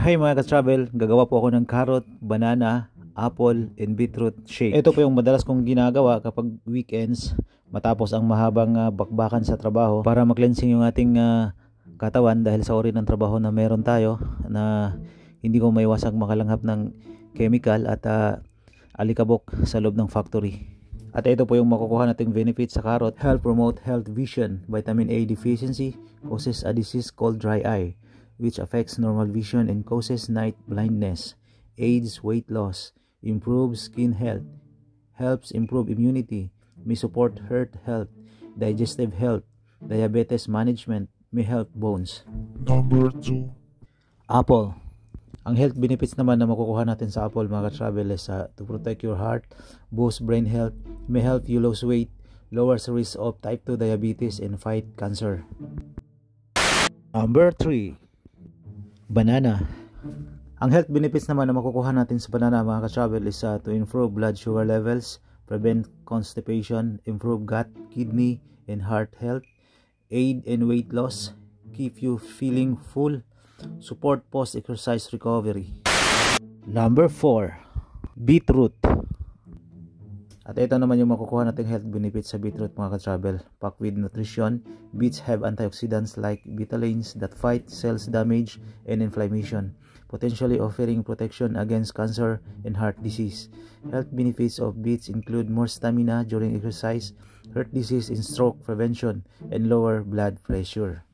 Hi mga ka-travel, gagawa po ako ng carrot, banana, apple, and beetroot shake. Ito po yung madalas kong ginagawa kapag weekends matapos ang mahabang bakbakan sa trabaho para mag-cleansing yung ating katawan dahil sa uri ng trabaho na meron tayo na hindi ko maiwasang makalanghap ng chemical at alikabok sa loob ng factory. At ito po yung makukuha nating benefits sa carrot. Help promote health vision. Vitamin A deficiency causes a disease called dry eye, which affects normal vision and causes night blindness. Aids weight loss, improves skin health, helps improve immunity, may support heart health, digestive health, diabetes management, may help bones. Number 2. Apple. Ang health benefits naman na makukuha natin sa apple mga ka-travel is to protect your heart, boost brain health, may help you lose weight, lowers the risk of type 2 diabetes, and fight cancer. Number 3. Banana. Ang health benefits naman na makukuha natin sa banana mga ka-travel is to improve blood sugar levels, prevent constipation, improve gut, kidney, and heart health, aid in weight loss, keep you feeling full, support post-exercise recovery. Number 4. Beetroot. At ito naman yung makukuha nating health benefits sa beetroot mga ka-travel. Packed with nutrition, beets have antioxidants like betalains that fight cells damage and inflammation, potentially offering protection against cancer and heart disease. Health benefits of beets include more stamina during exercise, heart disease and stroke prevention, and lower blood pressure.